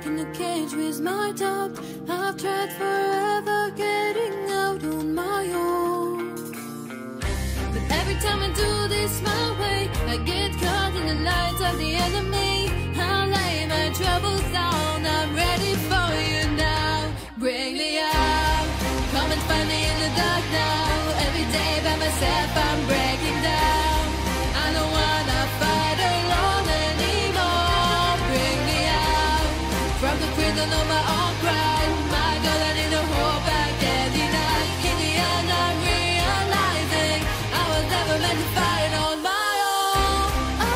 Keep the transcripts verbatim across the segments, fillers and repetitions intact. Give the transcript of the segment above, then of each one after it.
in the cage with my doubt. I've tried forever getting out on my own, but every time I do this my way, I get caught in the lights of the enemy. I'll lay my troubles down. I'm ready for you now. Bring me out. Come and find me in the dark now. Every day by myself I'm breaking down. I don't wanna fight alone anymore. Bring me out from the prison of my own crime. My God, I need a hope I can't deny. In the end I'm realizing I was never meant to fight on my own. Oh,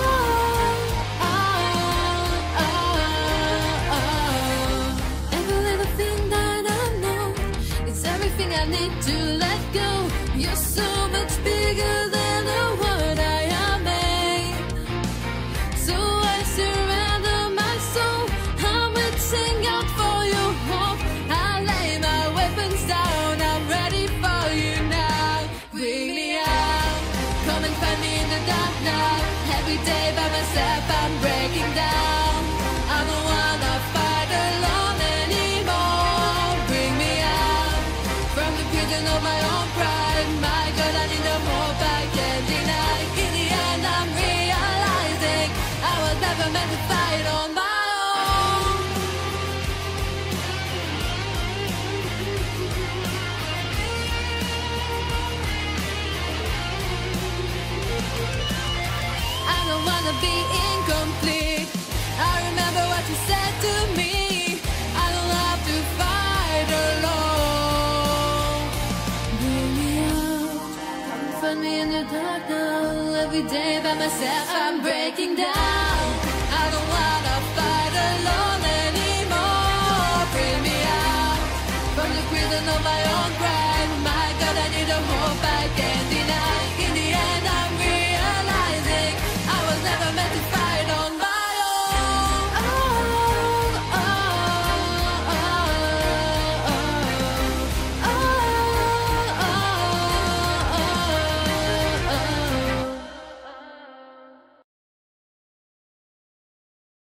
oh, oh, oh. Every little thing that I know is everything I need to let go. You're so much bigger than the word I am made. So I surrender my soul. I'm reaching out for your hope. I lay my weapons down. I'm ready for you now. Bring me out. Come and find me in the dark now. Every day by myself I'm breaking down. I don't wanna fight alone anymore. Bring me out from the prison of my own pride. My God, I need a hope I can't deny. In the end I'm realizing I was never meant to fight on my own. I don't wanna be incomplete. I remember what you said to me. I don't have to fight alone. Bring me out. Come find me in the dark now. Every day by myself I'm breaking down.